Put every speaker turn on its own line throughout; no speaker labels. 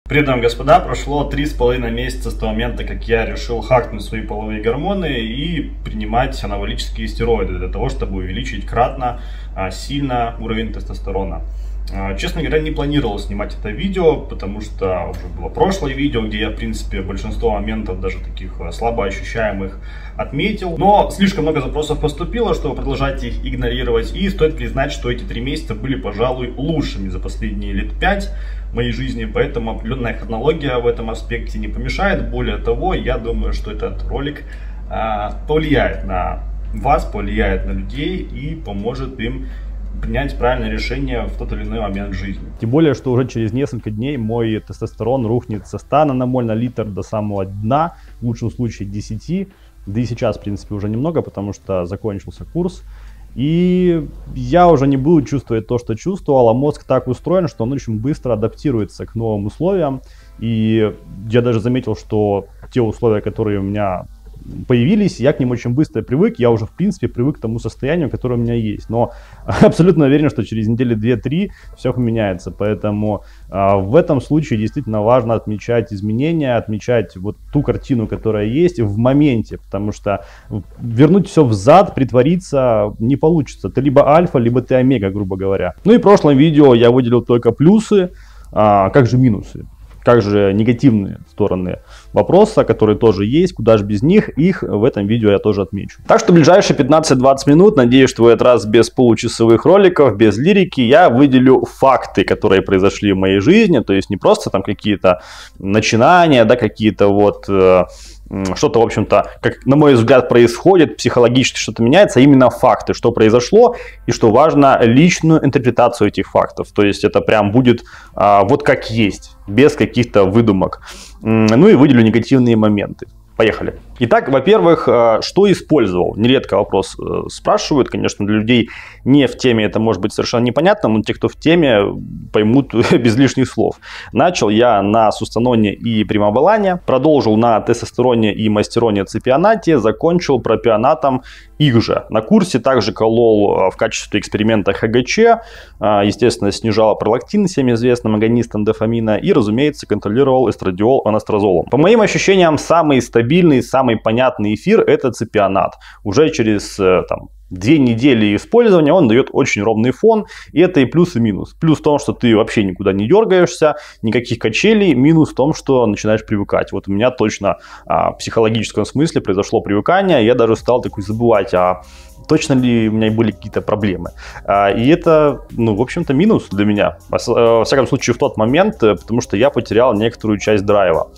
Привет вам, господа! Прошло 3,5 месяца с того момента, как я решил хакнуть свои половые гормоны и принимать анаболические стероиды для того, чтобы увеличить кратно сильно уровень тестостерона. Честно говоря, не планировал снимать это видео, потому что уже было прошлое видео, где я, в принципе, большинство моментов, даже таких слабо ощущаемых, отметил. Но слишком много запросов поступило, чтобы продолжать их игнорировать. И стоит признать, что эти 3 месяца были, пожалуй, лучшими за последние лет 5 в моей жизни. Поэтому определенная хронология в этом аспекте не помешает. Более того, я думаю, что этот ролик повлияет на вас, повлияет на людей и поможет им принять правильное решение в тот или иной момент жизни.
Тем более, что уже через несколько дней мой тестостерон рухнет со 100 наномоль на литр до самого дна, в лучшем случае 10, да и сейчас, в принципе, уже немного, потому что закончился курс. И я уже не буду чувствовать то, что чувствовал, а мозг так устроен, что он очень быстро адаптируется к новым условиям. И я даже заметил, что те условия, которые у меня появились, я к ним очень быстро привык, я уже в принципе привык к тому состоянию, которое у меня есть, но абсолютно уверен, что через недели 2-3 все поменяется, поэтому в этом случае действительно важно отмечать изменения, отмечать вот ту картину, которая есть в моменте, потому что вернуть все взад, притвориться не получится, ты либо альфа, либо ты омега, грубо говоря. Ну и в прошлом видео я выделил только плюсы, как же минусы? Как же негативные стороны вопроса, которые тоже есть, куда же без них, их в этом видео я тоже отмечу. Так что в ближайшие 15-20 минут, надеюсь, что в этот раз без получасовых роликов, без лирики, я выделю факты, которые произошли в моей жизни, то есть не просто там какие-то начинания, да, какие-то вот что-то, в общем-то, как на мой взгляд, происходит, психологически что-то меняется, а именно факты, что произошло и, что важно, личную интерпретацию этих фактов. То есть это прям будет вот как есть, без каких-то выдумок. Ну и выделю негативные моменты. Поехали. Итак, во-первых, что использовал? Нередко вопрос спрашивают, конечно, для людей не в теме это может быть совершенно непонятно, но те, кто в теме, поймут без лишних слов. Начал я на сустаноне и примаболане, продолжил на тестостероне и мастероне ципионате, закончил пропионатом их же. На курсе также колол в качестве эксперимента ХГЧ, естественно, снижал пролактин, всем известным агонистом дофамина, и, разумеется, контролировал эстрадиол анастрозолом. По моим ощущениям, самый стабильный, самый понятный эфир — это ципионат. Уже через 2 недели использования он дает очень ровный фон, и это и плюс, и минус. Плюс в том, что ты вообще никуда не дергаешься, никаких качелей, минус в том, что начинаешь привыкать. Вот у меня точно в психологическом смысле произошло привыкание, я даже стал такой забывать, точно ли у меня были какие-то проблемы. И это, в общем-то, минус для меня. Во всяком случае, в тот момент, потому что я потерял некоторую часть драйва.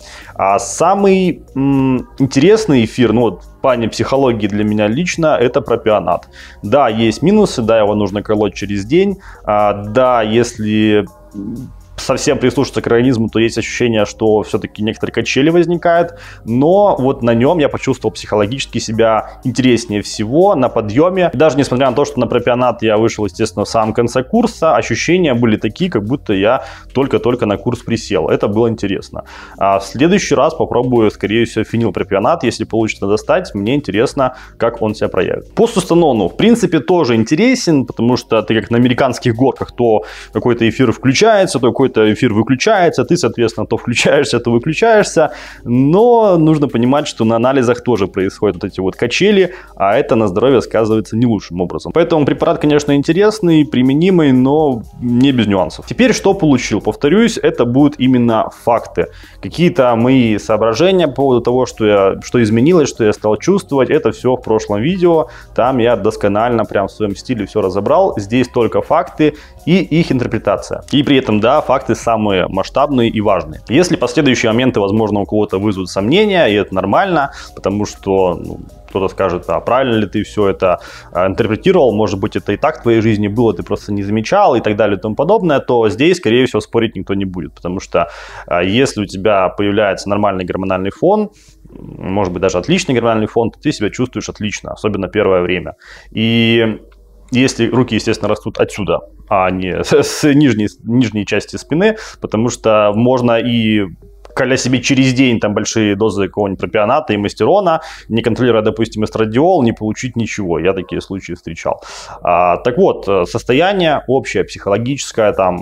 Самый интересный эфир, в плане психологии для меня лично, это пропионат. Да, есть минусы, да, его нужно колоть через день. Да, если совсем прислушаться к организму, то есть ощущение, что все-таки некоторые качели возникают, но вот на нем я почувствовал психологически себя интереснее всего, на подъеме. Даже несмотря на то, что на пропионат я вышел, естественно, в самом конце курса, ощущения были такие, как будто я только-только на курс присел. Это было интересно. А в следующий раз попробую, скорее всего, фенилпропионат, если получится достать, мне интересно, как он себя проявит. По сустанону, в принципе, тоже интересен, потому что ты как на американских горках, то какой-то эфир включается, то какой-то эфир выключается, ты, соответственно, то включаешься, то выключаешься, но нужно понимать, что на анализах тоже происходят вот эти вот качели, а это на здоровье сказывается не лучшим образом. Поэтому препарат, конечно, интересный, применимый, но не без нюансов. Теперь что получил? Повторюсь, это будут именно факты. Какие-то мои соображения по поводу того, что изменилось, что я стал чувствовать, это все в прошлом видео, там я досконально прям в своем стиле все разобрал, здесь только факты и их интерпретация. И при этом, да, факты самые масштабные и важные. Если последующие моменты, возможно, у кого-то вызовут сомнения, и это нормально, потому что кто-то скажет, правильно ли ты все это интерпретировал, может быть, это и так в твоей жизни было, ты просто не замечал и так далее и тому подобное, то здесь, скорее всего, спорить никто не будет, потому что если у тебя появляется нормальный гормональный фон, может быть, даже отличный гормональный фон, то ты себя чувствуешь отлично, особенно первое время. И если руки, естественно, растут отсюда, а не с нижней части спины, потому что можно и коля себе через день там большие дозы какого-нибудь пропионата и мастерона, не контролируя, допустим, эстрадиол, не получить ничего. Я такие случаи встречал. Так вот, состояние общее, психологическое, там,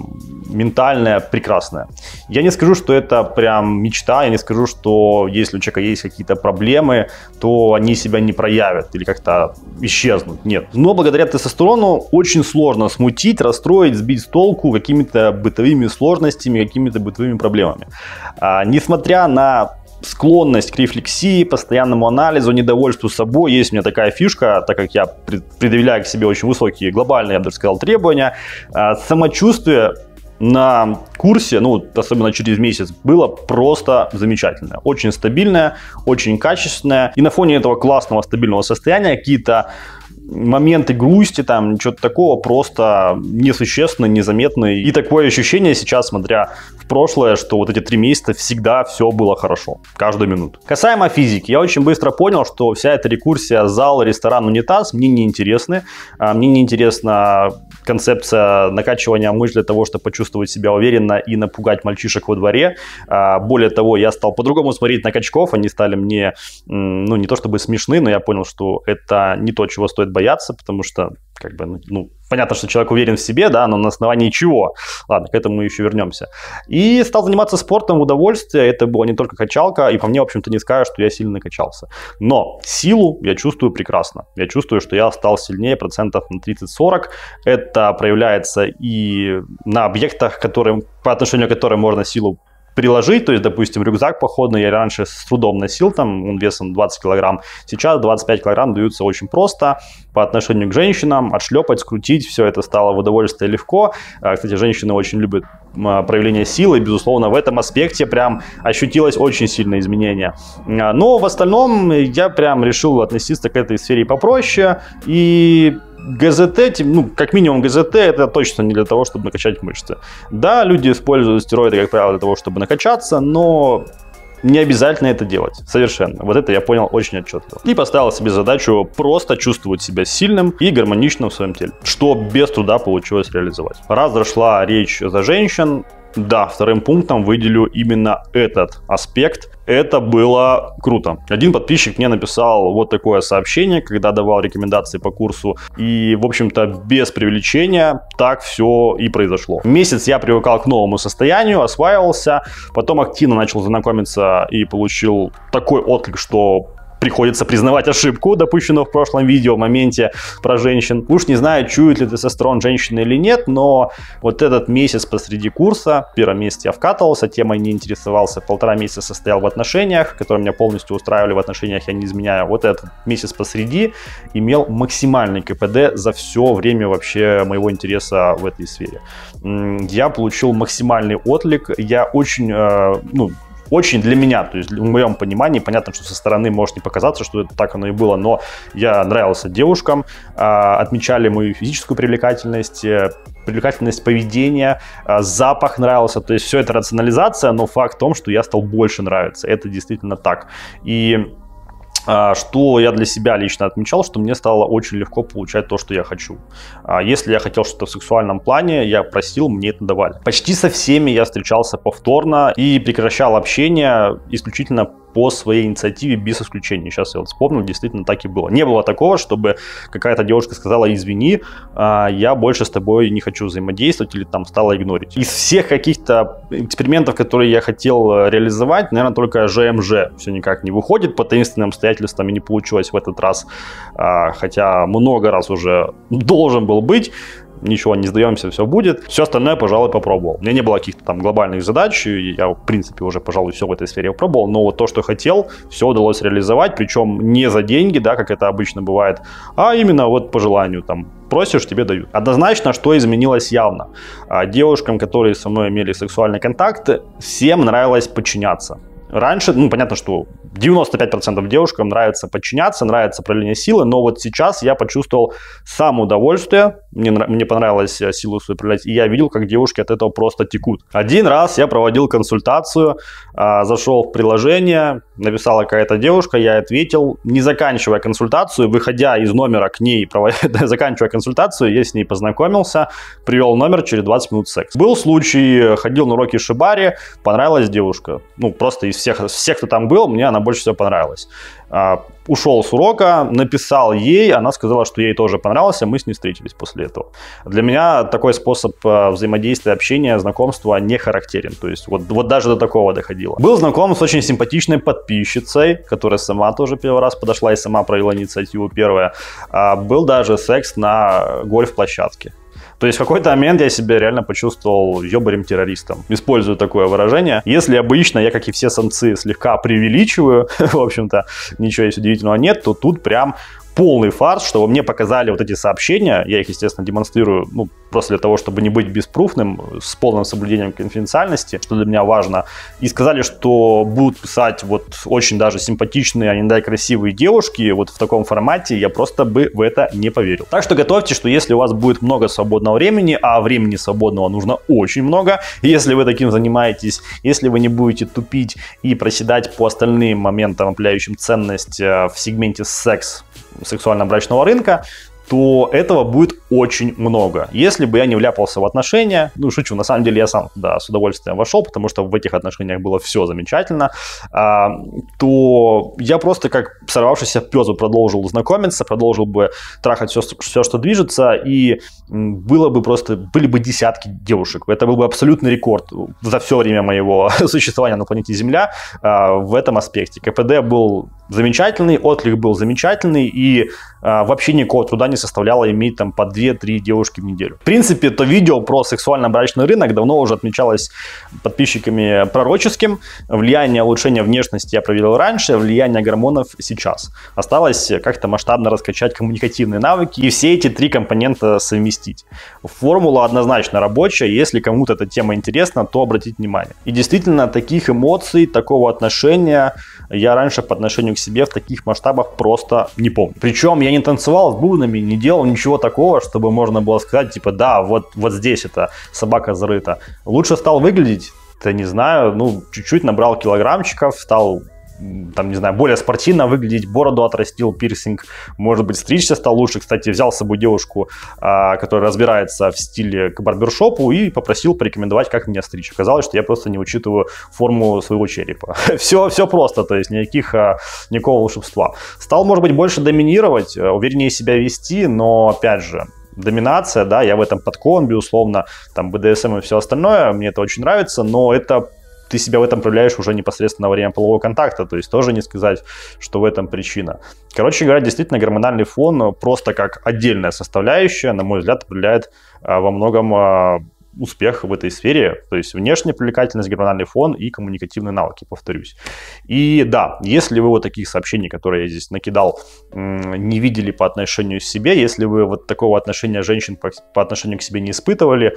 ментальная, прекрасная. Я не скажу, что это прям мечта, я не скажу, что если у человека есть какие-то проблемы, то они себя не проявят или как-то исчезнут. Нет. Но благодаря тестостерону очень сложно смутить, расстроить, сбить с толку какими-то бытовыми сложностями, какими-то бытовыми проблемами. Несмотря на склонность к рефлексии, постоянному анализу, недовольству собой. Есть у меня такая фишка, так как я предъявляю к себе очень высокие глобальные, я бы даже сказал, требования. Самочувствие на курсе, ну, особенно через месяц, было просто замечательное. Очень стабильное, очень качественное. И на фоне этого классного, стабильного состояния какие-то моменты грусти, там, чего-то такого просто несущественно, незаметно. И такое ощущение сейчас, смотря в прошлое, что вот эти 3 месяца всегда все было хорошо, каждую минуту. Касаемо физики, я очень быстро понял, что вся эта рекурсия зал, ресторан, унитаз мне не интересны. Мне не интересна концепция накачивания мышц для того, чтобы почувствовать себя уверенно и напугать мальчишек во дворе. Более того, я стал по-другому смотреть на качков, они стали мне, ну, не то чтобы смешны, но я понял, что это не то, чего стоит бояться, потому что, как бы, ну, понятно, что человек уверен в себе, да, но на основании чего? Ладно, к этому мы еще вернемся. И стал заниматься спортом в удовольствие, это была не только качалка, и по мне, в общем-то, не скажешь, что я сильно накачался. Но силу я чувствую прекрасно. Я чувствую, что я стал сильнее процентов на 30-40. Это проявляется и на объектах, по отношению к которым можно силу приложить, то есть, допустим, рюкзак походный я раньше с трудом носил, там он весом 20 килограмм, сейчас 25 килограмм даются очень просто по отношению к женщинам, отшлепать, скрутить, все это стало в удовольствие легко. Кстати, женщины очень любят проявление силы, безусловно, в этом аспекте прям ощутилось очень сильное изменение. Но в остальном я прям решил относиться к этой сфере попроще, и ГЗТ, ну, как минимум ГЗТ, это точно не для того, чтобы накачать мышцы. Да, люди используют стероиды, как правило, для того, чтобы накачаться, но не обязательно это делать. Совершенно. Вот это я понял очень отчетливо. И поставил себе задачу просто чувствовать себя сильным и гармоничным в своем теле, что без труда получилось реализовать. Раз зашла речь за женщин, да, вторым пунктом выделю именно этот аспект. Это было круто. Один подписчик мне написал вот такое сообщение, когда давал рекомендации по курсу. И, в общем-то, без преувеличения так все и произошло. Месяц я привыкал к новому состоянию, осваивался. Потом активно начал знакомиться и получил такой отклик, что приходится признавать ошибку, допущенную в прошлом видео в моменте про женщин. Уж не знаю, чует ли тестостерон женщины или нет, но вот этот месяц посреди курса, в первом месяце я вкатывался, темой не интересовался, 1,5 месяца состоял в отношениях, которые меня полностью устраивали, в отношениях я не изменяю. Вот этот месяц посреди имел максимальный КПД за все время вообще моего интереса в этой сфере. Я получил максимальный отклик, я очень для меня, то есть в моем понимании, понятно, что со стороны может не показаться, что это так оно и было, но я нравился девушкам, отмечали мою физическую привлекательность, привлекательность поведения, запах нравился, то есть все это рационализация, но факт в том, что я стал больше нравиться, это действительно так. И что я для себя лично отмечал, что мне стало очень легко получать то, что я хочу. Если я хотел что-то в сексуальном плане, я просил, мне это давали. Почти со всеми я встречался повторно и прекращал общение исключительно по своей инициативе, без исключения. Сейчас я вот вспомнил, действительно так и было. Не было такого, чтобы какая-то девушка сказала: извини, я больше с тобой не хочу взаимодействовать, или там стала игнорить. Из всех каких-то экспериментов, которые я хотел реализовать, наверное, только ЖМЖ все никак не выходит, по таинственным обстоятельствам и не получилось в этот раз, хотя много раз уже должен был быть. Ничего, не сдаемся, все будет. Все остальное, пожалуй, попробовал. У меня не было каких-то там глобальных задач, я, в принципе, уже, пожалуй, все в этой сфере попробовал, но вот то, что хотел, все удалось реализовать, причем не за деньги, да, как это обычно бывает, а именно вот по желанию, там, просишь, тебе дают. Однозначно, что изменилось явно. Девушкам, которые со мной имели сексуальный контакт, всем нравилось подчиняться. Раньше, понятно, что 95% девушкам нравится подчиняться, нравится проявление силы, но вот сейчас я почувствовал самоудовольствие, мне понравилось силу свою проявлять, и я видел, как девушки от этого просто текут. Один раз я проводил консультацию, зашел в приложение, написала какая-то девушка, я ответил, не заканчивая консультацию, выходя из номера к ней, заканчивая консультацию, я с ней познакомился, привел номер, через 20 минут секс. Был случай, ходил на уроки шибари, понравилась девушка, просто из всех, кто там был, мне она она больше всего понравилась. Ушел с урока, написал ей, она сказала, что ей тоже понравился, мы с ней встретились после этого. Для меня такой способ взаимодействия, общения, знакомства не характерен. То есть вот даже до такого доходило. Был знаком с очень симпатичной подписчицей, которая сама тоже первый раз подошла и сама проявила инициативу первая. Был даже секс на гольф-площадке. То есть в какой-то момент я себя реально почувствовал ёбарем-террористом. Использую такое выражение. Если обычно я, как и все самцы, слегка преувеличиваю, в общем-то, ничего здесь удивительного нет, то тут прям полный фарс, что мне показали вот эти сообщения, я их, естественно, демонстрирую, просто для того, чтобы не быть беспруфным, с полным соблюдением конфиденциальности, что для меня важно, и сказали, что будут писать вот очень даже симпатичные, а не дай красивые девушки вот в таком формате, я просто бы в это не поверил. Так что готовьте, что если у вас будет много свободного времени, а времени свободного нужно очень много, если вы таким занимаетесь, если вы не будете тупить и проседать по остальным моментам, определяющим ценность в сегменте секс, сексуально-брачного рынка, то этого будет очень много. Если бы я не вляпался в отношения, шучу, на самом деле я сам туда с удовольствием вошел, потому что в этих отношениях было все замечательно, то я просто как сорвавшийся пёс продолжил знакомиться, продолжил бы трахать все, что движется, и были бы десятки девушек. Это был бы абсолютный рекорд за все время моего существования на планете Земля в этом аспекте. КПД был замечательный, отклик был замечательный, и вообще никакого труда не составляло иметь там по 2-3 девушки в неделю. В принципе, то видео про сексуально-брачный рынок давно уже отмечалось подписчиками пророческим. Влияние улучшения внешности я проверил раньше, влияние гормонов сейчас. Осталось как-то масштабно раскачать коммуникативные навыки и все эти 3 компонента совместить. Формула однозначно рабочая, если кому-то эта тема интересна, то обратите внимание. И действительно, таких эмоций, такого отношения я раньше по отношению к себе в таких масштабах просто не помню. Причем я не танцевал с бубнами, не делал ничего такого, чтобы можно было сказать, типа, да, вот здесь эта собака зарыта. Лучше стал выглядеть, да не знаю, чуть-чуть набрал килограммчиков, стал, там, не знаю, более спортивно выглядеть, бороду отрастил, пирсинг, может быть, стричься стал лучше. Кстати, взял с собой девушку, которая разбирается в стиле к барбершопу, и попросил порекомендовать, как меня стричь. Оказалось, что я просто не учитываю форму своего черепа. Все просто, то есть никакого волшебства. Стал, может быть, больше доминировать, увереннее себя вести, но, опять же, доминация, да, я в этом подкован, безусловно, там, БДСМ и все остальное, мне это очень нравится, но это ты себя в этом проявляешь уже непосредственно во время полового контакта, то есть тоже не сказать, что в этом причина. Короче говоря, действительно гормональный фон просто как отдельная составляющая, на мой взгляд, определяет во многом успех в этой сфере, то есть внешняя привлекательность, гормональный фон и коммуникативные навыки, повторюсь. И да, если вы вот таких сообщений, которые я здесь накидал, не видели по отношению к себе, если вы вот такого отношения женщин по отношению к себе не испытывали,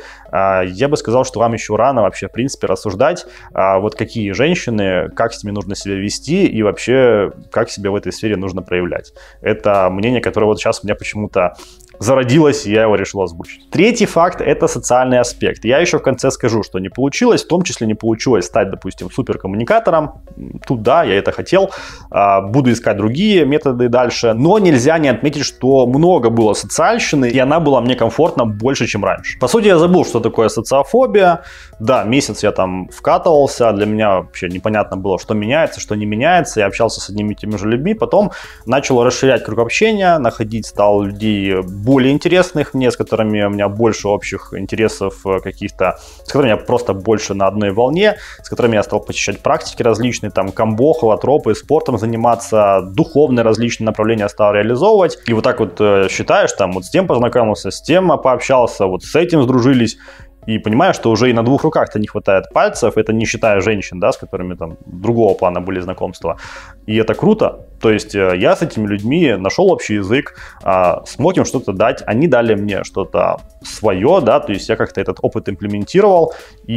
я бы сказал, что вам еще рано вообще, в принципе, рассуждать, вот какие женщины, как с ними нужно себя вести и вообще, как себя в этой сфере нужно проявлять. Это мнение, которое вот сейчас у меня почему-то зародилось, и я его решил озвучить. Третий факт – это социальный аспект. Я еще в конце скажу, что не получилось, в том числе не получилось стать, допустим, суперкоммуникатором. Тут да, я это хотел. Буду искать другие методы дальше. Но нельзя не отметить, что много было социальщины, и она была мне комфортна больше, чем раньше. По сути, я забыл, что такое социофобия. Да, месяц я там вкатывался, для меня вообще непонятно было, что меняется, что не меняется. Я общался с одними и теми же людьми, потом начал расширять круг общения, находить стал людей более интересных мне, с которыми у меня больше общих интересов каких-то, с которыми я просто больше на одной волне, с которыми я стал посещать практики различные, там, камбо, холотропы, спортом заниматься, духовные различные направления стал реализовывать. И вот так вот считаешь, там, вот с тем познакомился, с тем пообщался, вот с этим сдружились. И понимаешь, что уже и на 2 руках-то не хватает пальцев, это не считая женщин, да, с которыми там другого плана были знакомства. И это круто. То есть я с этими людьми нашел общий язык, смог им что-то дать, они дали мне что-то свое, да, то есть я как-то этот опыт имплементировал,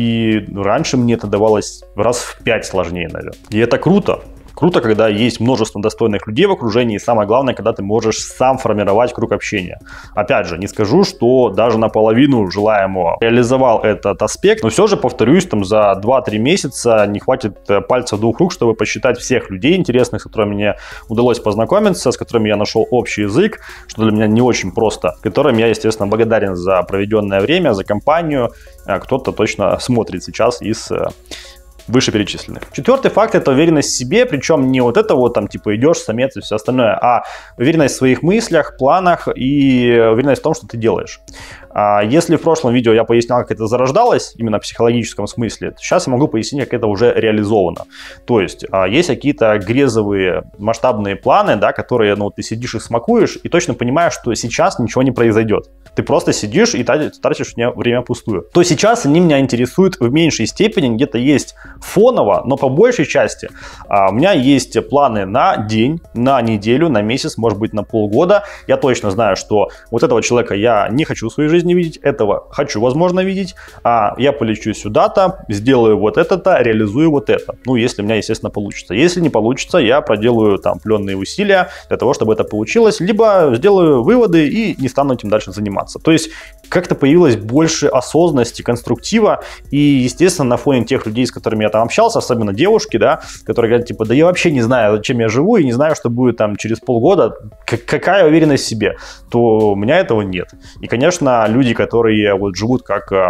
и раньше мне это давалось раз в 5 сложнее, наверное. И это круто. Круто, когда есть множество достойных людей в окружении, и самое главное, когда ты можешь сам формировать круг общения. Опять же, не скажу, что даже наполовину желаемого реализовал этот аспект, но все же, повторюсь, там за 2-3 месяца не хватит пальцев 2 рук, чтобы посчитать всех людей интересных, с которыми мне удалось познакомиться, с которыми я нашел общий язык, что для меня не очень просто, которым я, естественно, благодарен за проведенное время, за компанию. Кто-то точно смотрит сейчас из вышеперечисленных. Четвертый факт – это уверенность в себе, причем не вот это вот там типа идешь, самец и все остальное, а уверенность в своих мыслях, планах и уверенность в том, что ты делаешь. Если в прошлом видео я пояснял, как это зарождалось, именно в психологическом смысле, то сейчас я могу пояснить, как это уже реализовано. То есть есть какие-то грезовые масштабные планы, да, которые ты сидишь и смакуешь, и точно понимаешь, что сейчас ничего не произойдет. Ты просто сидишь и тратишь время пустую. То сейчас они меня интересуют в меньшей степени, где-то есть фоново, но по большей части у меня есть планы на день, на неделю, на месяц, может быть на полгода. Я точно знаю, что вот этого человека я не хочу в своей жизни видеть, этого хочу, возможно, видеть. Я полечу сюда-то, сделаю вот это-то, реализую вот это. Ну, если у меня, естественно, получится. Если не получится, я проделаю там определенные усилия для того, чтобы это получилось, либо сделаю выводы и не стану этим дальше заниматься. То есть как-то появилось больше осознанности, конструктива, и, естественно, на фоне тех людей, с которыми я там общался, особенно девушки, да, которые говорят, типа, да я вообще не знаю, зачем я живу, и не знаю, что будет там через полгода, какая уверенность в себе, то у меня этого нет. И, конечно, люди, которые вот живут как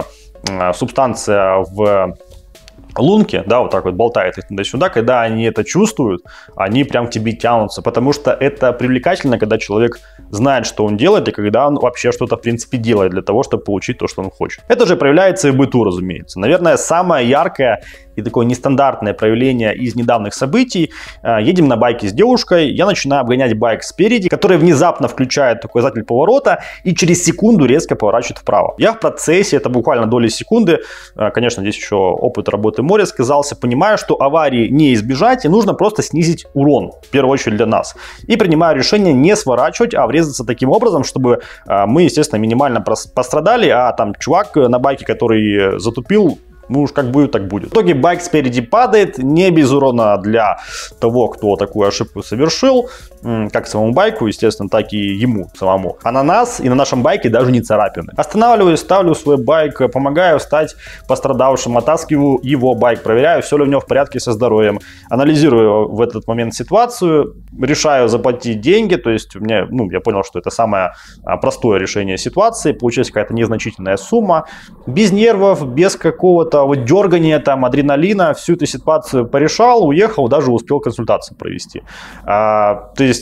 субстанция в лунки, да, вот так вот болтает их туда-сюда, когда они это чувствуют, они прям к тебе тянутся, потому что это привлекательно, когда человек знает, что он делает, и когда он вообще что-то, в принципе, делает для того, чтобы получить то, что он хочет. Это же проявляется и в быту, разумеется. Наверное, самое яркое и такое нестандартное проявление из недавних событий. Едем на байке с девушкой, я начинаю обгонять байк спереди, который внезапно включает такой указатель поворота и через секунду резко поворачивает вправо. Я в процессе, это буквально доли секунды, конечно, здесь еще опыт работы в море сказался, понимаю, что аварии не избежать и нужно просто снизить урон, в первую очередь для нас. И принимаю решение не сворачивать, а врезаться таким образом, чтобы мы, естественно, минимально пострадали, а там чувак на байке, который затупил, ну уж как будет, так будет. В итоге байк спереди падает, не без урона для того, кто такую ошибку совершил, как самому байку, естественно, так и ему самому. А на нас и на нашем байке даже не царапины. Останавливаюсь, ставлю свой байк, помогаю встать пострадавшим, оттаскиваю его байк, проверяю, все ли у него в порядке со здоровьем, анализирую в этот момент ситуацию, решаю заплатить деньги, то есть я понял, что это самое простое решение ситуации, получилась какая-то незначительная сумма, без нервов, без какого-то вот дергания, там, адреналина, всю эту ситуацию порешал, уехал, даже успел консультацию провести. То есть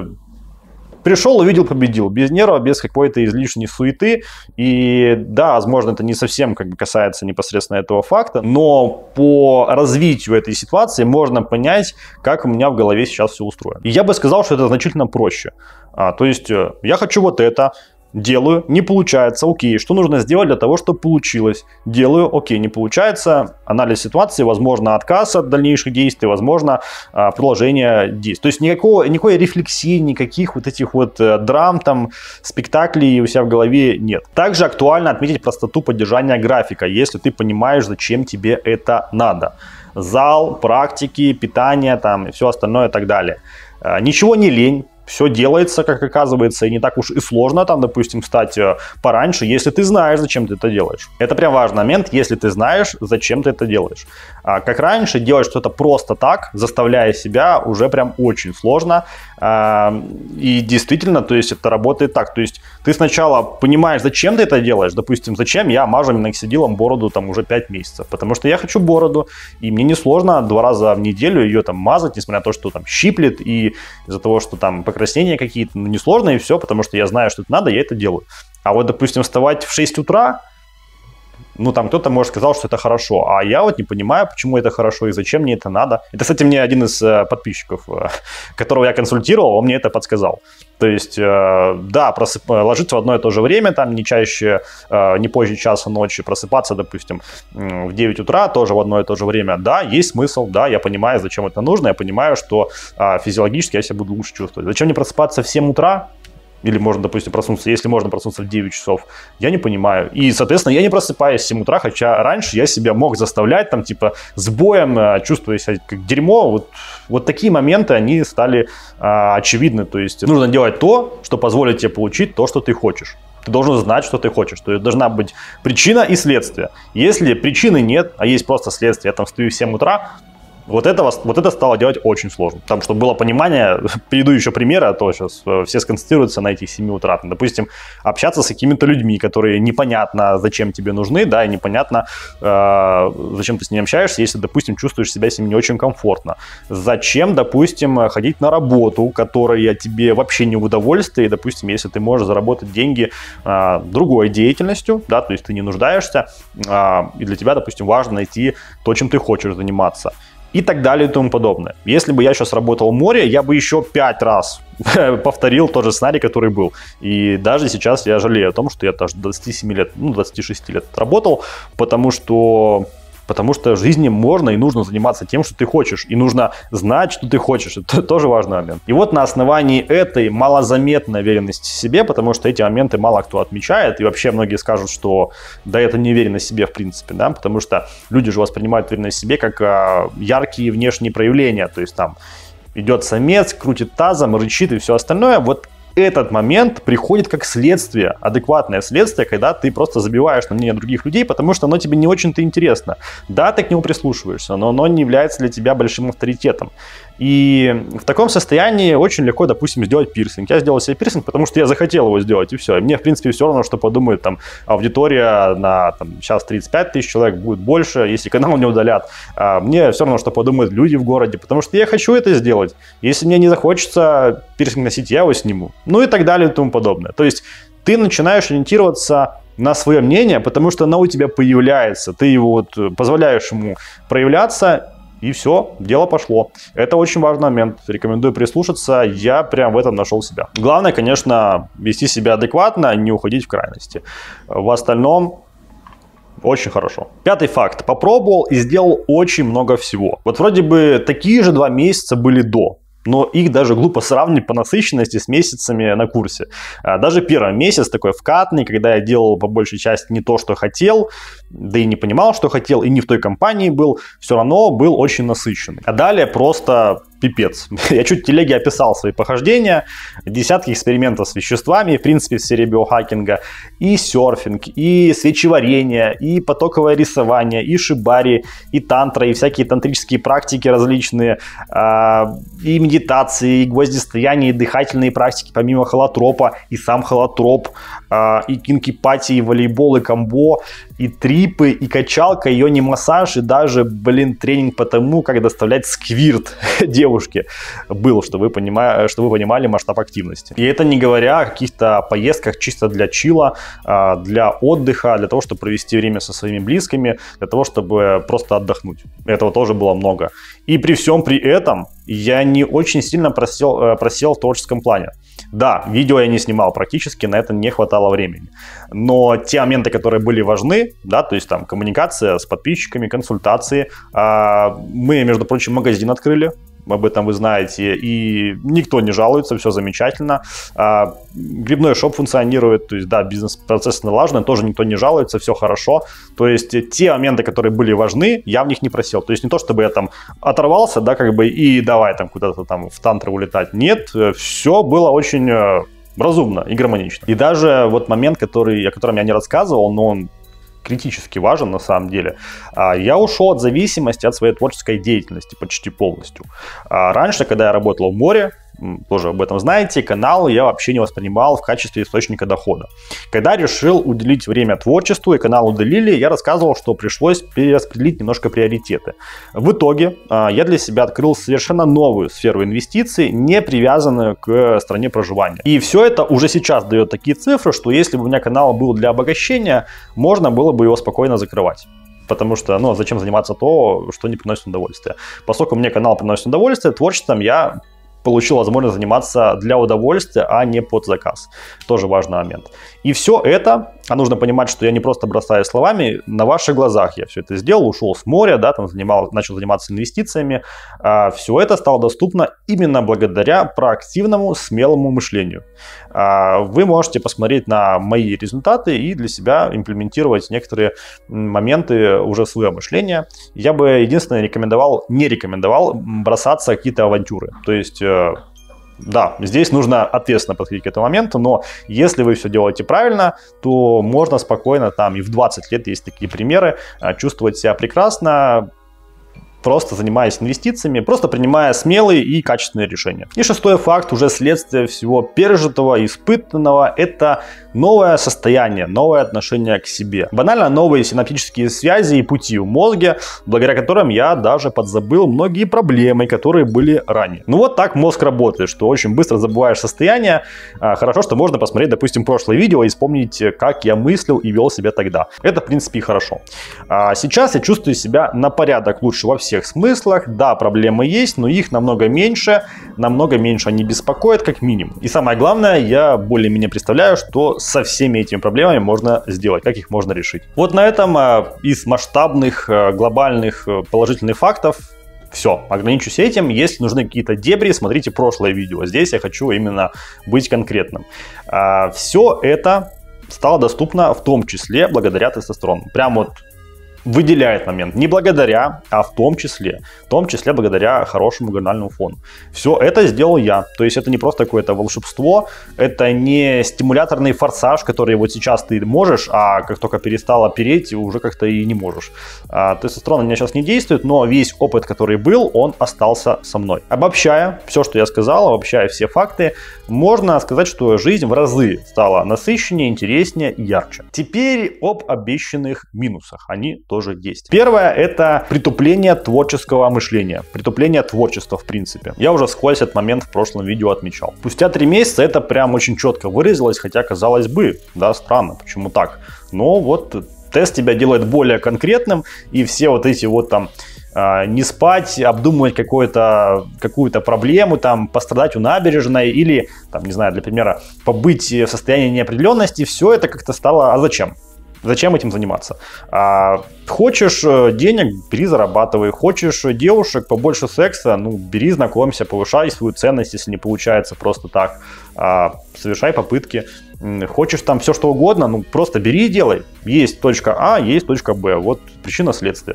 пришел, увидел, победил, без нервов, без какой-то излишней суеты. И да, возможно, это не совсем касается непосредственно этого факта, но по развитию этой ситуации можно понять, как у меня в голове сейчас все устроено. И я бы сказал, что это значительно проще. То есть я хочу вот это, делаю, не получается, окей, что нужно сделать для того, чтобы получилось? Делаю, окей, не получается, анализ ситуации, возможно, отказ от дальнейших действий, возможно, продолжение действий. То есть никакой рефлексии, никаких вот этих вот драм, там, спектаклей у себя в голове нет. Также актуально отметить простоту поддержания графика, если ты понимаешь, зачем тебе это надо. Зал, практики, питание, там, и все остальное и так далее. Ничего не лень. Все делается, как оказывается, и не так уж и сложно, там, допустим, встать пораньше, если ты знаешь, зачем ты это делаешь. Это прям важный момент, если ты знаешь, зачем ты это делаешь. Как раньше, делать что-то просто так, заставляя себя, уже прям очень сложно. И действительно, то есть это работает так. То есть ты сначала понимаешь, зачем ты это делаешь. Допустим, зачем я мажу миноксидилом бороду там уже 5 месяцев. Потому что я хочу бороду, и мне несложно 2 раза в неделю ее там мазать, несмотря на то, что там щиплет, и из-за того, что там покраснения какие-то, несложно и все, потому что я знаю, что это надо, я это делаю. А вот, допустим, вставать в 6 утра, там кто-то, может, сказал, что это хорошо, а я вот не понимаю, почему это хорошо и зачем мне это надо. Это, кстати, мне один из подписчиков, которого я консультировал, он мне это подсказал. То есть, да, ложиться в одно и то же время, там не чаще, не позже часа ночи, просыпаться, допустим, в 9 утра, тоже в одно и то же время, да, есть смысл, да, я понимаю, зачем это нужно, я понимаю, что физиологически я себя буду лучше чувствовать. Зачем мне просыпаться в 7 утра? Или можно, допустим, проснуться, если можно проснуться в 9 часов, я не понимаю. И, соответственно, я не просыпаюсь в 7 утра, хотя раньше я себя мог заставлять, там, типа, с боем, чувствуя себя как дерьмо. Вот такие моменты, они стали очевидны. То есть нужно делать то, что позволит тебе получить то, что ты хочешь. Ты должен знать, что ты хочешь. То есть должна быть причина и следствие. Если причины нет, а есть просто следствие, я там встаю в 7 утра, Вот это стало делать очень сложно. Там, чтобы было понимание, приведу еще примеры, а то сейчас все сконцентрируются на этих 7 утра. Допустим, общаться с какими-то людьми, которые непонятно, зачем тебе нужны, да, и непонятно, зачем ты с ними общаешься, если, допустим, чувствуешь себя с ними не очень комфортно. Зачем, допустим, ходить на работу, которая тебе вообще не в удовольствие, и, допустим, если ты можешь заработать деньги другой деятельностью, да, то есть ты не нуждаешься, и для тебя, допустим, важно найти то, чем ты хочешь заниматься. И так далее и тому подобное. Если бы я сейчас работал в море, я бы еще 5 раз повторил тот же сценарий, который был. И даже сейчас я жалею о том, что я даже 27 лет, 26 лет работал, потому что в жизни можно и нужно заниматься тем, что ты хочешь. И нужно знать, что ты хочешь. Это тоже важный момент. И вот на основании этой малозаметной уверенности в себе, потому что эти моменты мало кто отмечает, и вообще многие скажут, что да, это не уверенность в себе в принципе, да, потому что люди же воспринимают уверенность в себе как яркие внешние проявления. То есть там идет самец, крутит тазом, рычит и все остальное. Вот этот момент приходит как следствие, адекватное следствие, когда ты просто забиваешь на мнение других людей, потому что оно тебе не очень-то интересно. Да, ты к нему прислушиваешься, но оно не является для тебя большим авторитетом. И в таком состоянии очень легко, допустим, сделать пирсинг. Я сделал себе пирсинг, потому что я захотел его сделать, и все. И мне, в принципе, все равно, что подумает там аудитория на сейчас 35 тысяч человек, будет больше, если канал не удалят. Мне все равно, что подумают люди в городе, потому что я хочу это сделать. Если мне не захочется пирсинг носить, я его сниму. Ну и так далее и тому подобное. То есть ты начинаешь ориентироваться на свое мнение, потому что оно у тебя появляется. Ты его вот позволяешь ему проявляться, и все, дело пошло. Это очень важный момент. Рекомендую прислушаться. Я прям в этом нашел себя. Главное, конечно, вести себя адекватно, не уходить в крайности. В остальном очень хорошо. 5-й факт. Попробовал и сделал очень много всего. Вот вроде бы такие же 2 месяца были до. Но их даже глупо сравнивать по насыщенности с месяцами на курсе. Даже первый месяц такой вкатный, когда я делал по большей части не то, что хотел, да и не понимал, что хотел, и не в той компании был, все равно был очень насыщенный. А далее просто пипец. Я чуть в телеге описал свои похождения, десятки экспериментов с веществами, в принципе, в сфере биохакинга, и серфинг, и свечеварение, и потоковое рисование, и шибари, и тантра, и всякие тантрические практики различные, и медитации, и гвоздистояние, и дыхательные практики, помимо холотропа, и сам холотроп, и кинки-пати, и волейбол, и комбо, и трипы, и качалка, и йони-массаж, и даже, тренинг по тому, как доставлять сквирт девушке был, чтобы вы понимали масштаб активности. И это не говоря о каких-то поездках чисто для чила, для отдыха, для того, чтобы провести время со своими близкими, для того, чтобы просто отдохнуть. Этого тоже было много. И при всем при этом я не очень сильно просел в творческом плане. Да, видео я не снимал практически, на это не хватало времени. Но те моменты, которые были важны, да, то есть там коммуникация с подписчиками, консультации. Мы, между прочим, магазин открыли. Об этом вы знаете, и никто не жалуется, все замечательно. Грибной шоп функционирует, то есть, да, бизнес-процесс налажен, тоже никто не жалуется, все хорошо. То есть, те моменты, которые были важны, я в них не просел. То есть, не то, чтобы я там оторвался, да, как бы, и давай там куда-то там в тантры улетать. Нет, все было очень разумно и гармонично. И даже вот момент, о котором я не рассказывал, но он критически важен на самом деле. Я ушел от зависимости от своей творческой деятельности почти полностью. Раньше, когда я работал в море, тоже об этом знаете, канал я вообще не воспринимал в качестве источника дохода. Когда решил уделить время творчеству и канал уделили, я рассказывал, что пришлось перераспределить немножко приоритеты. В итоге я для себя открыл совершенно новую сферу инвестиций, не привязанную к стране проживания. И все это уже сейчас дает такие цифры, что если бы у меня канал был для обогащения, можно было бы его спокойно закрывать. Потому что, зачем заниматься то, что не приносит удовольствия. Поскольку мне канал приносит удовольствие, творчеством я получил возможность заниматься для удовольствия, а не под заказ. Тоже важный момент. И все это, нужно понимать, что я не просто бросаю словами, на ваших глазах я все это сделал, ушел с моря, да, там начал заниматься инвестициями. Все это стало доступно именно благодаря проактивному, смелому мышлению. Вы можете посмотреть на мои результаты и для себя имплементировать некоторые моменты уже своего мышления. Я бы единственное не рекомендовал бросаться в какие-то авантюры. То есть, да, здесь нужно ответственно подходить к этому моменту, но если вы все делаете правильно, то можно спокойно, там и в 20 лет есть такие примеры, чувствовать себя прекрасно, просто занимаясь инвестициями, просто принимая смелые и качественные решения. И шестой факт, уже следствие всего пережитого, испытанного, это новое состояние, новое отношение к себе. Банально новые синаптические связи и пути в мозге, благодаря которым я даже подзабыл многие проблемы, которые были ранее. Ну вот так мозг работает, что очень быстро забываешь состояние. Хорошо, что можно посмотреть, допустим, прошлое видео и вспомнить, как я мыслил и вел себя тогда. Это, в принципе, и хорошо. Сейчас я чувствую себя на порядок лучше во всех смыслах. Да, проблемы есть, но их намного меньше они беспокоят, как минимум. И самое главное, я более-менее представляю, что со всеми этими проблемами можно сделать, как их можно решить. Вот на этом из масштабных, глобальных, положительных фактов все, ограничусь этим. Если нужны какие-то дебри, смотрите прошлое видео. Здесь я хочу именно быть конкретным. Все это стало доступно в том числе благодаря тестостерону. Прям вот выделяет момент. Не благодаря, а в том числе благодаря хорошему гормональному фону. Все это сделал я. То есть это не просто какое-то волшебство, это не стимуляторный форсаж, который вот сейчас ты можешь, а как только перестала переть, уже как-то и не можешь. Тестостерон у меня сейчас не действует, но весь опыт, который был, он остался со мной. Обобщая все, что я сказал, обобщая все факты, можно сказать, что жизнь в разы стала насыщеннее, интереснее и ярче. Теперь об обещанных минусах. Они тоже есть. Первое – это притупление творческого мышления. Притупление творчества, в принципе. Я уже вскользь этот момент в прошлом видео отмечал. Спустя 3 месяца это прям очень четко выразилось, хотя, казалось бы, да, странно, почему так? Но вот тест тебя делает более конкретным, и все вот эти вот там не спать, обдумывать какую-то проблему, там, пострадать у набережной или, там, не знаю, для примера, побыть в состоянии неопределенности, все это как-то стало, а зачем? Зачем этим заниматься? Хочешь денег, бери, зарабатывай. Хочешь девушек, побольше секса, ну, бери, знакомься, повышай свою ценность, если не получается просто так. Совершай попытки. Хочешь там все что угодно, ну, просто бери и делай. Есть точка А, есть точка Б. Вот причина следствия.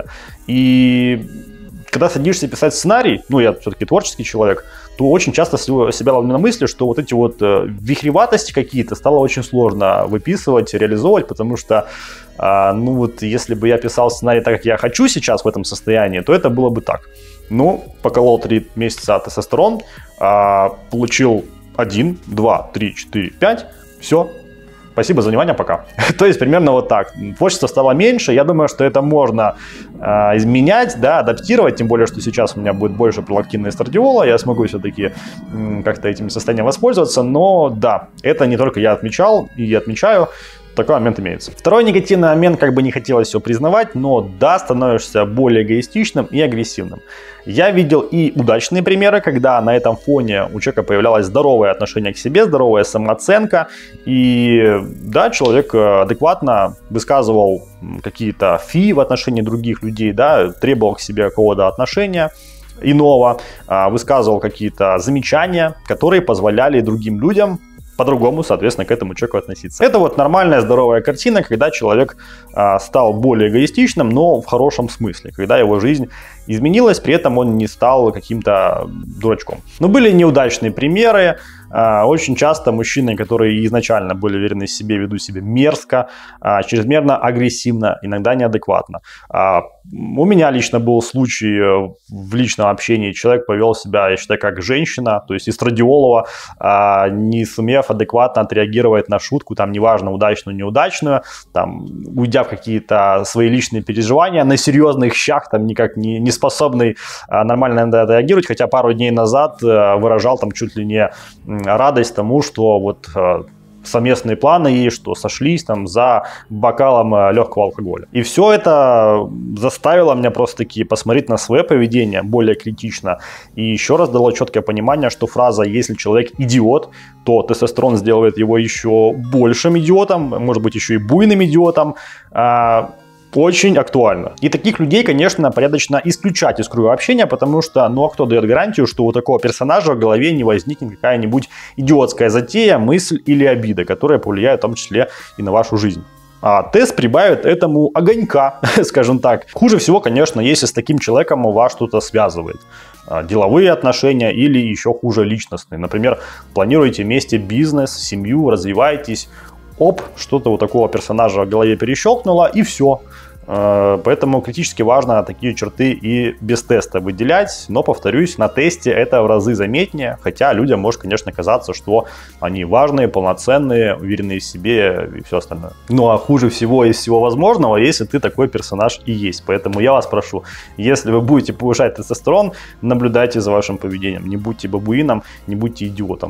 И когда садишься писать сценарий, ну, я все-таки творческий человек, то очень часто себя ловлю на мысли, что вот эти вот вихреватости какие-то стало очень сложно выписывать, реализовывать, потому что, ну вот, если бы я писал сценарий так, как я хочу сейчас в этом состоянии, то это было бы так. Ну, поколол 3 месяца тестостерон, получил 1, 2, 3, 4, 5, все. Спасибо за внимание, пока. То есть примерно вот так. Творчество стало меньше, я думаю, что это можно изменять, да, адаптировать, тем более, что сейчас у меня будет больше пролактина и эстрадиола, я смогу все-таки как-то этим состоянием воспользоваться, но да, это не только я отмечал и отмечаю, такой момент имеется. Второй негативный момент, как бы не хотелось все признавать, но да, становишься более эгоистичным и агрессивным. Я видел и удачные примеры, когда на этом фоне у человека появлялось здоровое отношение к себе, здоровая самооценка, и да, человек адекватно высказывал какие-то фи в отношении других людей, да, требовал к себе какого-то отношения иного, высказывал какие-то замечания, которые позволяли другим людям по-другому, соответственно, к этому человеку относиться. Это вот нормальная здоровая картина, когда человек стал более эгоистичным, но в хорошем смысле, когда его жизнь изменилась, при этом он не стал каким-то дурачком. Но были неудачные примеры. Очень часто мужчины, которые изначально были уверены в себе, ведут себя мерзко, чрезмерно агрессивно, иногда неадекватно. У меня лично был случай в личном общении. Человек повел себя, я считаю, как женщина, то есть эстрадиолова, не сумев адекватно отреагировать на шутку, там, неважно, удачную, неудачную, там, уйдя в какие-то свои личные переживания, на серьезных щах, там, никак не способный нормально реагировать, хотя пару дней назад выражал там чуть ли не радость тому, что вот совместные планы есть, что сошлись там за бокалом легкого алкоголя. И все это заставило меня просто-таки посмотреть на свое поведение более критично. И еще раз дало четкое понимание, что фраза «если человек идиот», то тестостерон сделает его еще большим идиотом, может быть, еще и буйным идиотом, очень актуально. И таких людей, конечно, порядочно исключать из круга общения, потому что, ну а кто дает гарантию, что у такого персонажа в голове не возникнет какая-нибудь идиотская затея, мысль или обида, которая повлияет в том числе и на вашу жизнь. А тест прибавит этому огонька, скажем так. Хуже всего, конечно, если с таким человеком вас что-то связывает. Деловые отношения или еще хуже личностные. Например, планируете вместе бизнес, семью, развиваетесь. Оп, что-то вот такого персонажа в голове перещелкнуло, и все. Поэтому критически важно такие черты и без теста выделять. Но, повторюсь, на тесте это в разы заметнее. Хотя людям может, конечно, казаться, что они важные, полноценные, уверенные в себе и все остальное. Ну а хуже всего из всего возможного, если ты такой персонаж и есть. Поэтому я вас прошу, если вы будете повышать тестостерон, наблюдайте за вашим поведением. Не будьте бабуином, не будьте идиотом.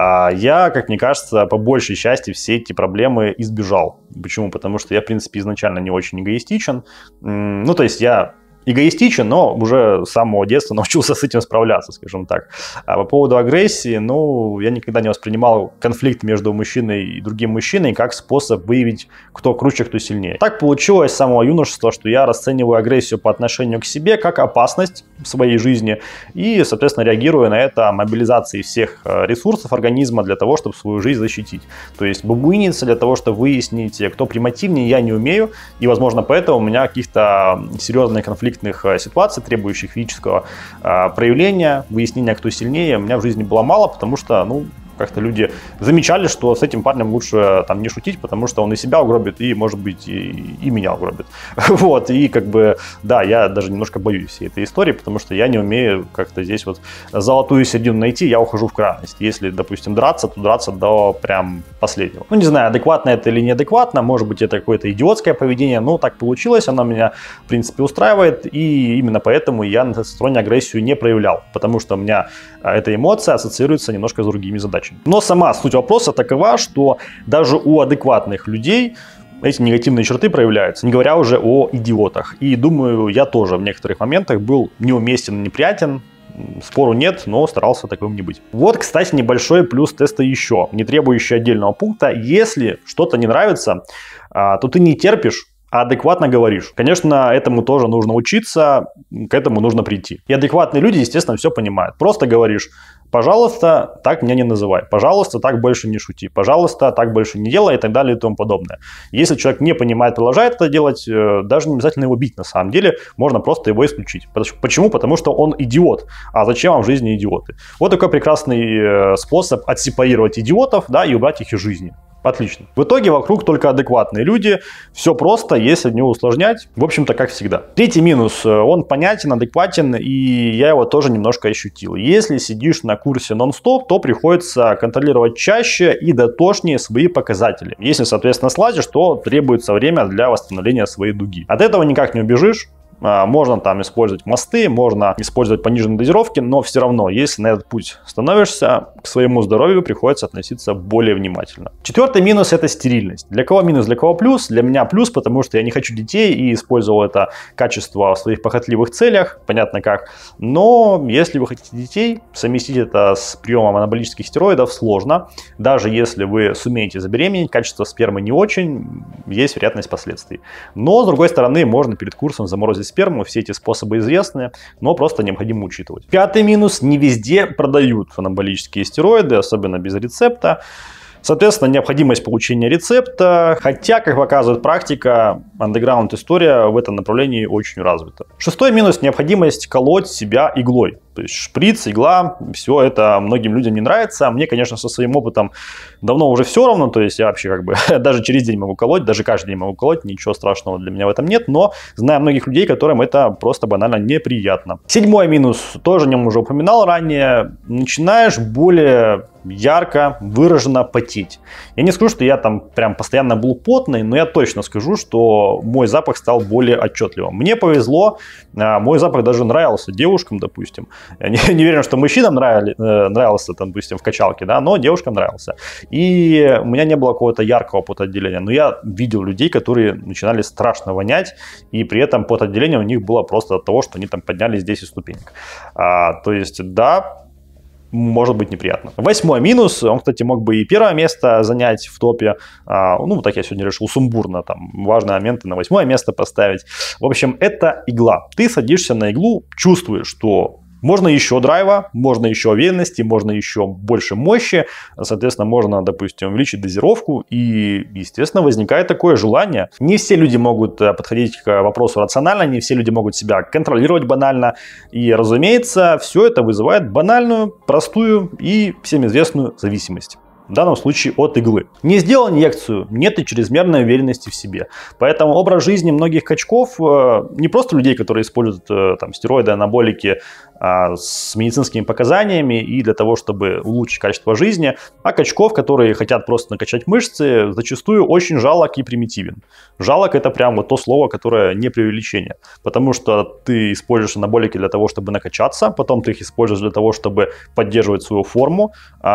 Я, как мне кажется, по большей части все эти проблемы избежал. Почему? Потому что я, в принципе, изначально не очень эгоистичен. Ну, то есть я эгоистичен, но уже с самого детства научился с этим справляться, скажем так. А по поводу агрессии, ну, я никогда не воспринимал конфликт между мужчиной и другим мужчиной как способ выявить, кто круче, кто сильнее. Так получилось с самого юношества, что я расцениваю агрессию по отношению к себе как опасность в своей жизни и, соответственно, реагирую на это мобилизацией всех ресурсов организма для того, чтобы свою жизнь защитить. То есть бабуиниться для того, чтобы выяснить, кто примативнее, я не умею, и, возможно, поэтому у меня каких-то серьезных конфликтов ситуаций, требующих физического проявления, выяснения, кто сильнее, у меня в жизни было мало, потому что, ну, как-то люди замечали, что с этим парнем лучше там не шутить, потому что он и себя угробит, и, может быть, и меня угробит. Вот, и как бы, да, я даже немножко боюсь всей этой истории, потому что я не умею как-то здесь вот золотую середину найти, я ухожу в крайность. Если, допустим, драться, то драться до прям последнего. Ну, не знаю, адекватно это или неадекватно, может быть, это какое-то идиотское поведение, но так получилось, оно меня, в принципе, устраивает, и именно поэтому я на тестостероне агрессию не проявлял, потому что у меня эта эмоция ассоциируется немножко с другими задачами. Но сама суть вопроса такова, что даже у адекватных людей эти негативные черты проявляются, не говоря уже о идиотах. И думаю, я тоже в некоторых моментах был неуместен, неприятен, спору нет, но старался таковым не быть. Вот, кстати, небольшой плюс теста еще, не требующий отдельного пункта. Если что-то не нравится, то ты не терпишь, а адекватно говоришь. Конечно, этому тоже нужно учиться, к этому нужно прийти. И адекватные люди, естественно, все понимают. Просто говоришь: пожалуйста, так меня не называй. Пожалуйста, так больше не шути. Пожалуйста, так больше не делай и так далее и тому подобное. Если человек не понимает, продолжает это делать, даже не обязательно его бить на самом деле. Можно просто его исключить. Почему? Потому что он идиот. А зачем вам в жизни идиоты? Вот такой прекрасный способ отсепарировать идиотов, да, и убрать их из жизни. Отлично. В итоге вокруг только адекватные люди. Все просто, если не усложнять. В общем-то, как всегда. Третий минус. Он понятен, адекватен, и я его тоже немножко ощутил. Если сидишь на курсе нон-стоп, то приходится контролировать чаще и дотошнее свои показатели. Если, соответственно, слазишь, то требуется время для восстановления своей дуги. От этого никак не убежишь. Можно там использовать мосты, можно использовать пониженные дозировки, но все равно, если на этот путь становишься, к своему здоровью приходится относиться более внимательно. Четвертый минус – это стерильность. Для кого минус, для кого плюс? Для меня плюс, потому что я не хочу детей и использовал это качество в своих похотливых целях, понятно как. Но если вы хотите детей, совместить это с приемом анаболических стероидов сложно. Даже если вы сумеете забеременеть, качество спермы не очень, есть вероятность последствий. Но, с другой стороны, можно перед курсом заморозить сперму, все эти способы известны, но просто необходимо учитывать. Пятый минус: не везде продают анаболические стероиды, особенно без рецепта. Соответственно, необходимость получения рецепта, хотя, как показывает практика, андеграунд история в этом направлении очень развита. Шестой минус: необходимость колоть себя иглой. То есть шприц, игла, все это многим людям не нравится. Мне, конечно, со своим опытом давно уже все равно. То есть я вообще как бы даже через день могу колоть, даже каждый день могу колоть. Ничего страшного для меня в этом нет. Но знаю многих людей, которым это просто банально неприятно. Седьмой минус, тоже о нем уже упоминал ранее. Начинаешь более ярко, выраженно потеть. Я не скажу, что я там прям постоянно был потный, но я точно скажу, что мой запах стал более отчетливым. Мне повезло, мой запах даже нравился девушкам, допустим. Я не уверен, что мужчинам нравился, там, допустим, в качалке, да, но девушкам нравился. И у меня не было какого-то яркого потоотделения, но я видел людей, которые начинали страшно вонять, и при этом потоотделение у них было просто от того, что они там поднялись 10 ступенек. То есть, да, может быть неприятно. Восьмой минус, он, кстати, мог бы и первое место занять в топе, ну, так я сегодня решил сумбурно, там, важные моменты на восьмое место поставить. В общем, это игла. Ты садишься на иглу, чувствуешь, что можно еще драйва, можно еще уверенности, можно еще больше мощи, соответственно, можно, допустим, увеличить дозировку, и, естественно, возникает такое желание. Не все люди могут подходить к вопросу рационально, не все люди могут себя контролировать банально, и, разумеется, все это вызывает банальную, простую и всем известную зависимость. в данном случае от иглы. Не сделал инъекцию, нет и чрезмерной уверенности в себе. Поэтому образ жизни многих качков, не просто людей, которые используют там, стероиды, анаболики с медицинскими показаниями и для того, чтобы улучшить качество жизни, а качков, которые хотят просто накачать мышцы, зачастую очень жалок и примитивен. Жалок — это прям вот то слово, которое не преувеличение, потому что ты используешь анаболики для того, чтобы накачаться, потом ты их используешь для того, чтобы поддерживать свою форму.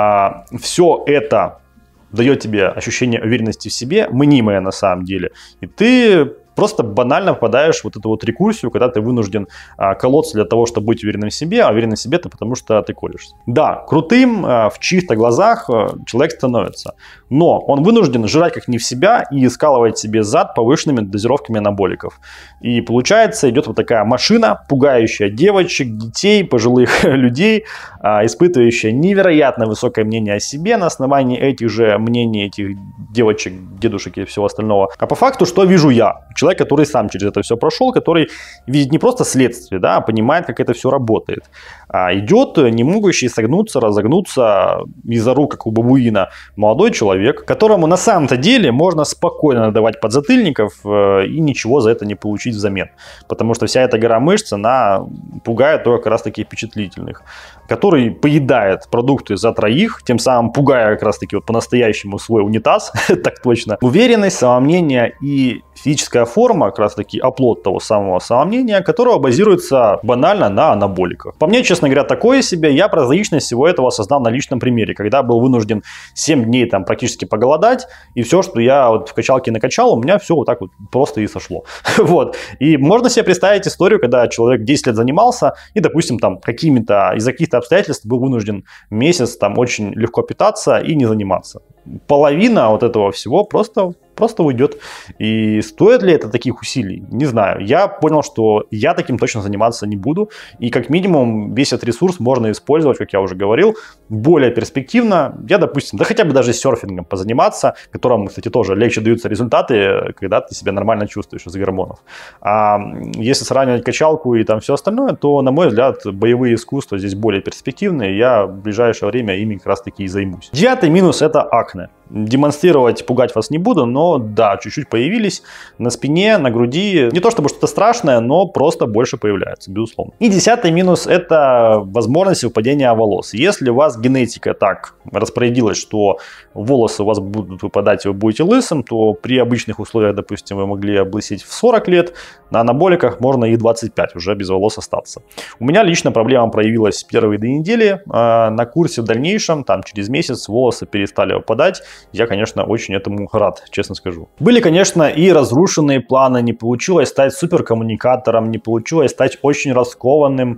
Все это дает тебе ощущение уверенности в себе, мнимое на самом деле, и ты просто банально впадаешь в вот эту вот рекурсию, когда ты вынужден колоться для того, чтобы быть уверенным в себе, а уверенным в себе это потому, что ты колешься. Да, крутым в чьих-то глазах человек становится, но он вынужден жрать как не в себя и скалывать себе зад повышенными дозировками анаболиков. И получается, идет вот такая машина, пугающая девочек, детей, пожилых людей, испытывающая невероятно высокое мнение о себе на основании этих же мнений, этих девочек, дедушек и всего остального. А по факту, что вижу я? Человек, который сам через это все прошел, который видит не просто следствие, да, а понимает, как это все работает. Идет не могущий согнуться, разогнуться из-за рук, как у бабуина, молодой человек, которому на самом-то деле можно спокойно надавать подзатыльников и ничего за это не получить взамен. Потому что вся эта гора мышц, она пугает только как раз таки впечатлительных, который поедает продукты за троих, тем самым пугая как раз таки вот по-настоящему свой унитаз, так точно. Уверенность, самомнение и физическая форма, как раз таки оплот того самого самомнения, которого базируется банально на анаболиках. По мне, честно говоря, такое себе. Я прозаичность всего этого создал на личном примере, когда был вынужден 7 дней там практически поголодать, и все, что я вот в качалке накачал, у меня все вот так вот просто и сошло. Вот. И можно себе представить историю, когда человек 10 лет занимался и, допустим, там из-за каких-то обстоятельств был вынужден месяц там очень легко питаться и не заниматься. Половина вот этого всего просто уйдет. И стоит ли это таких усилий? Не знаю. Я понял, что я таким точно заниматься не буду. И как минимум весь этот ресурс можно использовать, как я уже говорил, более перспективно. Я, допустим, да хотя бы даже серфингом позаниматься, которому, кстати, тоже легче даются результаты, когда ты себя нормально чувствуешь из гормонов. А если сравнивать качалку и там все остальное, то, на мой взгляд, боевые искусства здесь более перспективные. Я в ближайшее время ими как раз таки и займусь. 9-й минус — это акне. Демонстрировать, пугать вас не буду, но да, чуть-чуть появились на спине, на груди. Не то чтобы что-то страшное, но просто больше появляется, безусловно. И 10-й минус — это возможность выпадения волос. Если у вас генетика так распорядилась, что волосы у вас будут выпадать и вы будете лысым, то при обычных условиях, допустим, вы могли облысеть в 40 лет, на анаболиках можно и 25 уже без волос остаться. У меня лично проблема проявилась первые 2 недели. На курсе в дальнейшем, там через месяц, волосы перестали выпадать. Я, конечно, очень этому рад, честно скажу. Были, конечно, и разрушенные планы. Не получилось стать суперкоммуникатором, не получилось стать очень раскованным.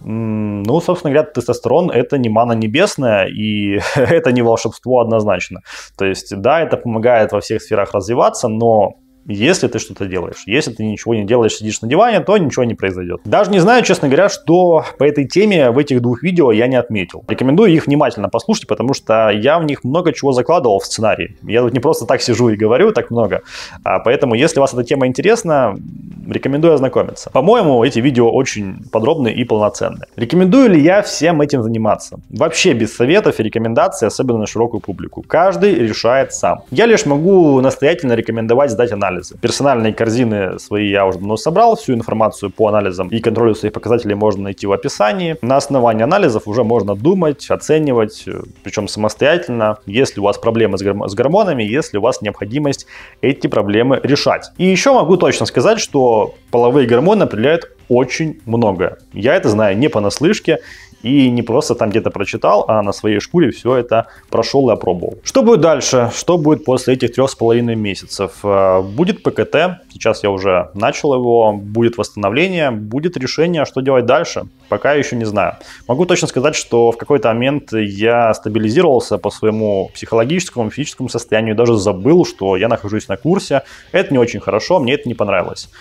Ну, собственно говоря, тестостерон — это не манна небесная, и это не волшебство однозначно. То есть, да, это помогает во всех сферах развиваться, но если ты что-то делаешь. Если ты ничего не делаешь, сидишь на диване, то ничего не произойдет. Даже не знаю, честно говоря, что по этой теме в этих 2 видео я не отметил. Рекомендую их внимательно послушать, потому что я в них много чего закладывал в сценарий. Я тут не просто так сижу и говорю так много. Поэтому, если вас эта тема интересна, рекомендую ознакомиться. По-моему, эти видео очень подробные и полноценные. Рекомендую ли я всем этим заниматься? Вообще без советов и рекомендаций, особенно на широкую публику. Каждый решает сам. Я лишь могу настоятельно рекомендовать сдать анализы. Персональные корзины свои я уже давно собрал. Всю информацию по анализам и контролю своих показателей можно найти в описании. На основании анализов уже можно думать, оценивать, причем самостоятельно, если у вас проблемы с гормонами, если у вас необходимость эти проблемы решать. И еще могу точно сказать, что половые гормоны определяют очень многое. Я это знаю не понаслышке и не просто там где-то прочитал, а на своей шкуре все это прошел и опробовал. Что будет дальше? Что будет после этих 3,5 месяцев? Будет ПКТ, сейчас я уже начал его, будет восстановление, будет решение, что делать дальше. Пока еще не знаю. Могу точно сказать, что в какой-то момент я стабилизировался по своему психологическому, физическому состоянию, даже забыл, что я нахожусь на курсе. Это не очень хорошо, мне это не понравилось.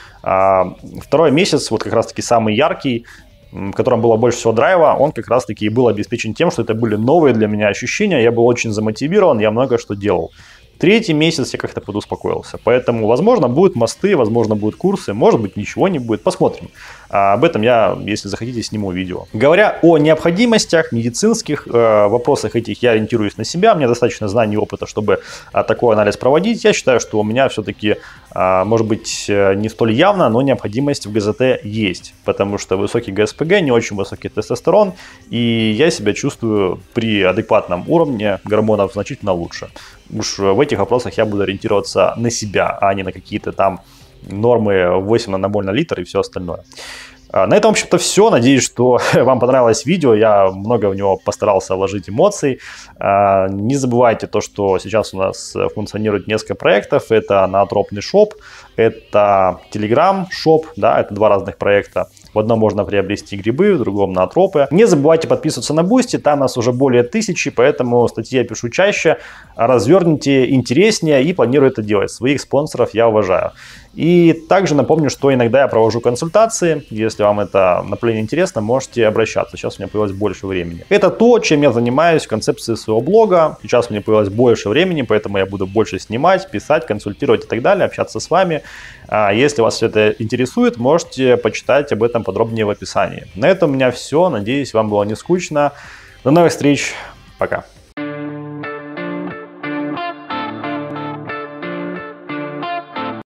2-й месяц, вот как раз-таки самый яркий, в котором было больше всего драйва, он как раз-таки и был обеспечен тем, что это были новые для меня ощущения, я был очень замотивирован, я много что делал. 3-й месяц я как-то подуспокоился, поэтому, возможно, будут мосты, возможно, будут курсы, может быть, ничего не будет, посмотрим. Об этом я, если захотите, сниму видео. Говоря о необходимостях медицинских вопросах этих, я ориентируюсь на себя. Мне достаточно знаний и опыта, чтобы такой анализ проводить. Я считаю, что у меня все-таки, может быть, не столь явно, но необходимость в ГЗТ есть. Потому что высокий ГСПГ, не очень высокий тестостерон. И я себя чувствую при адекватном уровне гормонов значительно лучше. Уж в этих вопросах я буду ориентироваться на себя, а не на какие-то там нормы 8 наномоль на литр и все остальное. На этом, в общем-то, все. Надеюсь, что вам понравилось видео. Я много в него постарался вложить эмоций. Не забывайте то, что сейчас у нас функционирует несколько проектов. Это наотропный шоп, это Telegram шоп, да, это два разных проекта. В одном можно приобрести грибы, в другом наотропы. Не забывайте подписываться на Boosty, там нас уже более 1000, поэтому статьи я пишу чаще, развернутее, интереснее и планирую это делать. Своих спонсоров я уважаю. И также напомню, что иногда я провожу консультации. Если вам это направление интересно, можете обращаться. Сейчас у меня появилось больше времени. Это то, чем я занимаюсь в концепции своего блога. Сейчас у меня появилось больше времени, поэтому я буду больше снимать, писать, консультировать и так далее, общаться с вами. Если вас все это интересует, можете почитать об этом подробнее в описании. На этом у меня все. Надеюсь, вам было не скучно. До новых встреч. Пока.